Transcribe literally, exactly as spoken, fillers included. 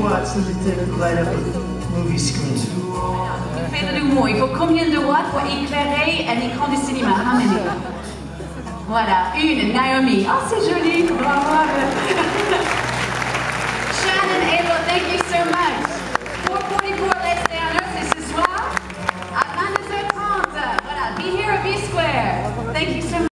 watts does it take to light up a movie screen? Il fait de l'humour. Il faut combien de watts pour éclairer un écran de cinéma? How many? Voilà, une, Naomi. Oh, c'est joli. Bravo.